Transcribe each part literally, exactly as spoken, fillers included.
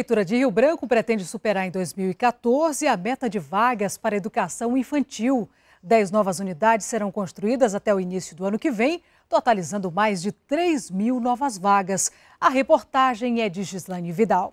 Prefeitura de Rio Branco pretende superar em dois mil e quatorze a meta de vagas para a educação infantil. Dez novas unidades serão construídas até o início do ano que vem, totalizando mais de três mil novas vagas. A reportagem é de Gislaine Vidal.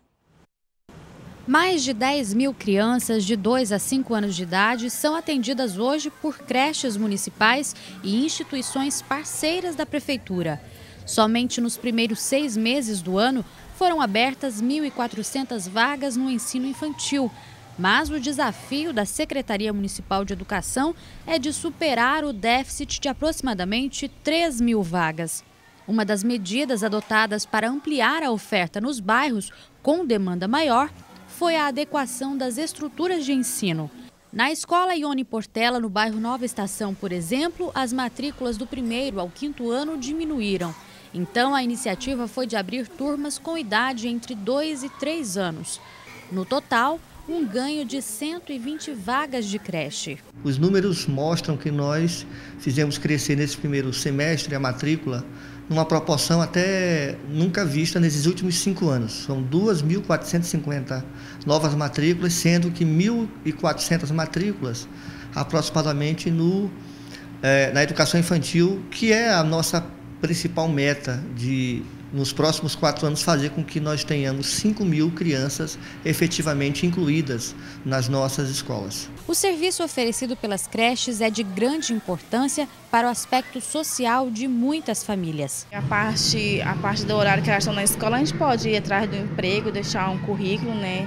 Mais de dez mil crianças de dois a cinco anos de idade são atendidas hoje por creches municipais e instituições parceiras da Prefeitura. Somente nos primeiros seis meses do ano foram abertas mil e quatrocentas vagas no ensino infantil. Mas o desafio da Secretaria Municipal de Educação é de superar o déficit de aproximadamente três mil vagas. Uma das medidas adotadas para ampliar a oferta nos bairros com demanda maior foi a adequação das estruturas de ensino. Na escola Ione Portela, no bairro Nova Estação, por exemplo, as matrículas do primeiro ao quinto ano diminuíram. Então, a iniciativa foi de abrir turmas com idade entre dois e três anos. No total, um ganho de cento e vinte vagas de creche. Os números mostram que nós fizemos crescer nesse primeiro semestre a matrícula numa proporção até nunca vista nesses últimos cinco anos. São duas mil quatrocentas e cinquenta novas matrículas, sendo que mil e quatrocentas matrículas aproximadamente no, é, na educação infantil, que é a nossa principal meta de, nos próximos quatro anos, fazer com que nós tenhamos cinco mil crianças efetivamente incluídas nas nossas escolas. O serviço oferecido pelas creches é de grande importância para o aspecto social de muitas famílias. A parte, a parte do horário que elas estão na escola, a gente pode ir atrás do emprego, deixar um currículo, né?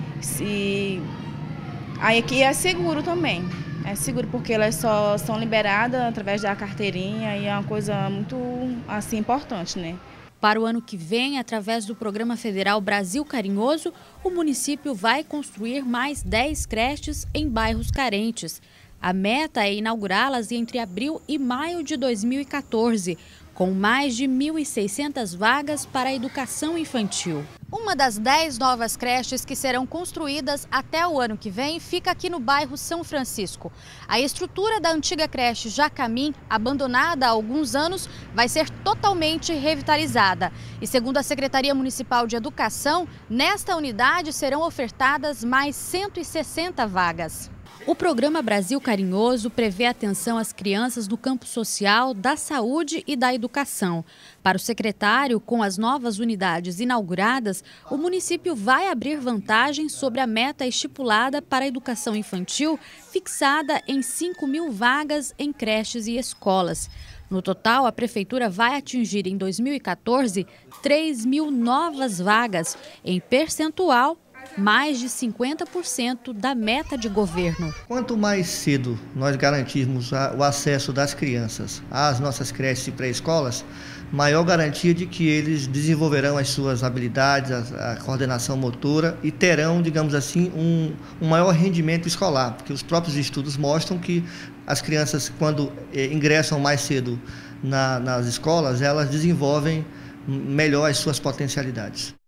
Se... Aí aqui é seguro também. É seguro porque elas só são liberadas através da carteirinha e é uma coisa muito assim, importante, né? Para o ano que vem, através do Programa Federal Brasil Carinhoso, o município vai construir mais dez creches em bairros carentes. A meta é inaugurá-las entre abril e maio de dois mil e quatorze, com mais de mil e seiscentas vagas para a educação infantil. Uma das dez novas creches que serão construídas até o ano que vem fica aqui no bairro São Francisco. A estrutura da antiga creche Jacamim, abandonada há alguns anos, vai ser totalmente revitalizada. E segundo a Secretaria Municipal de Educação, nesta unidade serão ofertadas mais cento e sessenta vagas. O programa Brasil Carinhoso prevê atenção às crianças no campo social, da saúde e da educação. Para o secretário, com as novas unidades inauguradas, o município vai abrir vantagem sobre a meta estipulada para a educação infantil, fixada em cinco mil vagas em creches e escolas. No total, a Prefeitura vai atingir em dois mil e quatorze três mil novas vagas, em percentual mais de cinquenta por cento da meta de governo. Quanto mais cedo nós garantirmos o acesso das crianças às nossas creches e pré-escolas, maior garantia de que eles desenvolverão as suas habilidades, a, a coordenação motora e terão, digamos assim, um, um maior rendimento escolar, porque os próprios estudos mostram que as crianças, quando eh, ingressam mais cedo na, nas escolas, elas desenvolvem melhor as suas potencialidades.